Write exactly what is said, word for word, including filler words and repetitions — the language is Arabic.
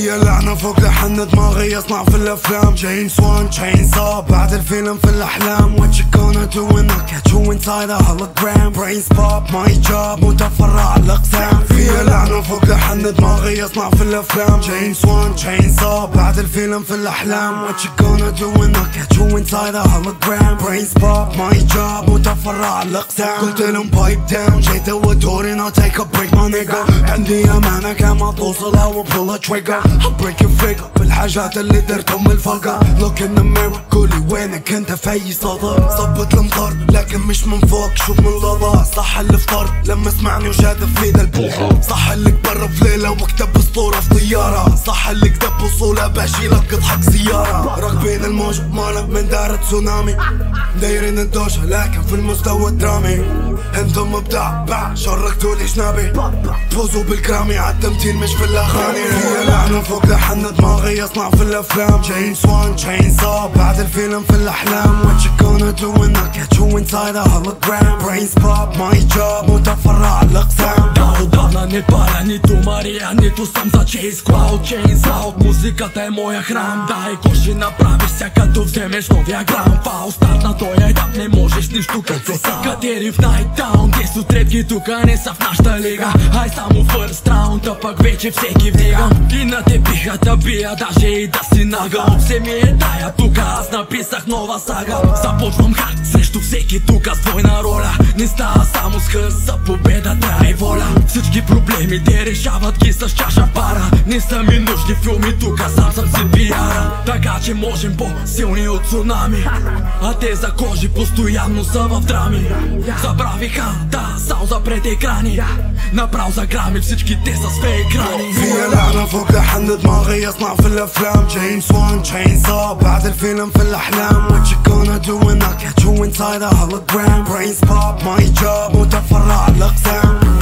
فيا لعنة فوق لحن دماغي يصنع في الافلام. جيمس وان تشين صاب بعد الفيلم في الاحلام. What you gonna do when I catch you inside a hologram. Brains pop my job متفرع الاقسام. فيا لعنة فوق لحن دماغي يصنع في الافلام. جيمس وان تشين صاب بعد الفيلم في الاحلام. What you gonna do when I catch you inside a hologram. Brains pop my job متفرع الاقسام. قلت لهم pipe down جيت ودوري now take a break my nigga. عندي امانة كما توصلها و pull a trigger. I'll break your figure بالحاجات اللي درتهم الفقر. Look in the mirror قولي وينك انت في اي صدى. صبت المطر لكن مش من فوق شوف من لظى. صح اللي فطر لما سمعني وشادف في ايد البوخة. صح اللي كبر في ليلة وكتب اسطورة في طيارة. صح اللي كتب وصولة بشيلك اضحك سيارة. راكبين الموجة مالك من دار تسونامي. دايرين الدوشة لكن في المستوى الدرامي. انتم مبدع باع شركتولي جنابي. فوزوا بالكرامي عالتمثيل مش في الاغاني. فيا لعنة فوق لحن دماغي يصنع في الافلام. جيمس وان تشين صاب بعد الفيلم في الاحلام. What you gonna do when I catch you inside a hologram. Brains pop my job متفرع الاقسام. Да, отдавна не паля нито Мария, нито съм за Чейз Клауд. Чейнс аут, музиката е моя храм. Дай коши направиш ся като вземеш новия грам. Фал старт на тоя етап не можеш нищо като сам. Катери в найтаун, десет от редки тука не са в нашата лига. Ай само фърст раунд, а пък вече всеки вдига. И на те биха да бия, даже и да си нагъл. Все ми е тая тука, аз написах нова сага. Започвам хард срещу всеки тука с двойна роля. Не става само с хъс, за победа трябва и воля. Всички проблеми те решават ги с чаша пара. Не са ми нужни филми, тука сам съм си пиара. Така че можем по-силни от цунами. А те за кожи постоянно са в драми. Забравиха да сауза пред екрани. Направо за грами всички те са с фейк рани. فيا لعنة فوق لحن دماغي يصنع في الافلام. جيمس وان تشين صاب بعد الفيلم في الاحلام. What you gonna do when I catch you inside a hologram. Brains pop my job متفرع الاقسام.